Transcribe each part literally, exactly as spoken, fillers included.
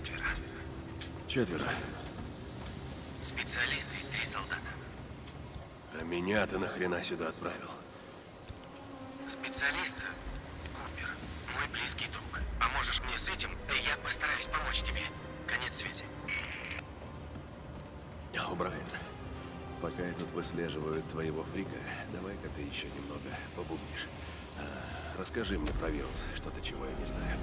четверо. Четверо. Специалисты и три солдата. А меня ты нахрена сюда отправил? Специалист Купер, мой близкий друг. Поможешь мне с этим, и я постараюсь помочь тебе. Конец связи. О, Брайан, пока я тут выслеживаю твоего фрика, давай-ка ты еще немного побубнишь. А, расскажи мне про вирус, что-то, чего я не знаю.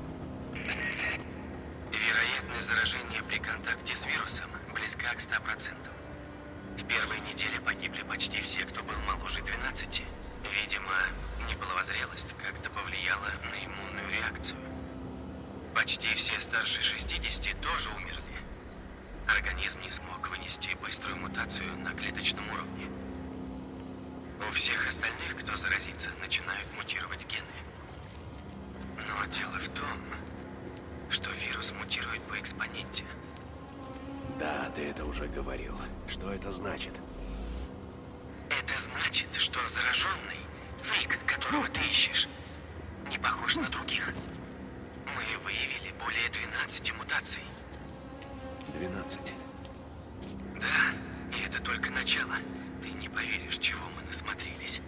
Вероятность заражения при контакте с вирусом близка к ста процентам. В первой неделе погибли почти все, кто был моложе двенадцати. Видимо, неполовозрелость как-то повлияла на иммунную реакцию. Почти все старше шестидесяти тоже умерли. Организм не смог вынести быструю мутацию на клеточном уровне. У всех остальных, кто заразится, начинают мутировать гены. Но дело в том, что вирус мутирует по экспоненте. Да, ты это уже говорил. Что это значит? Это значит, что зараженный, фрик, которого ты ищешь, не похож на других. Мы выявили более двенадцати мутаций. двенадцать. Да, и это только начало. Ты не поверишь, чего мы насмотрелись.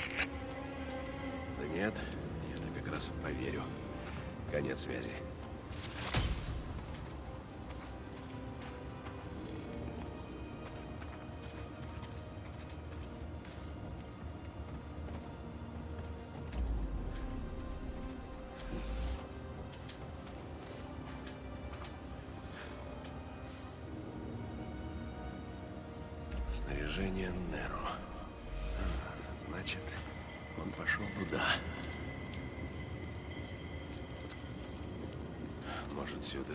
Да нет, я-то как раз поверю. Конец связи. Снаряжение Неро. А, значит, он пошел туда. Может, сюда?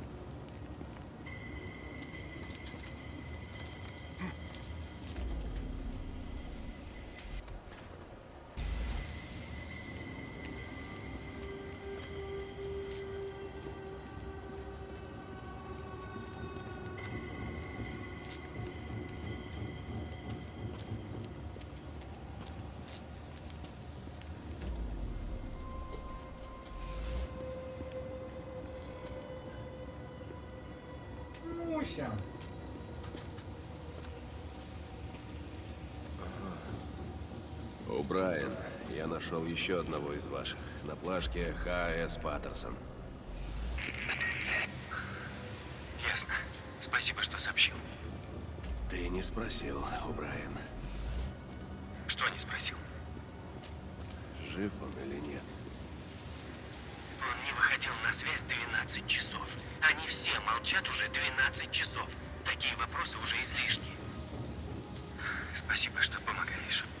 Муся. О, Брайан, я нашел еще одного из ваших. На плашке Ха С Паттерсон. Ясно. Спасибо, что сообщил. Ты не спросил, о, Брайан, Что не спросил? жив он или нет. Он не выходил на связь двенадцать часов. Они все молчат уже двенадцать часов. Такие вопросы уже излишни. Спасибо, что помогаешь.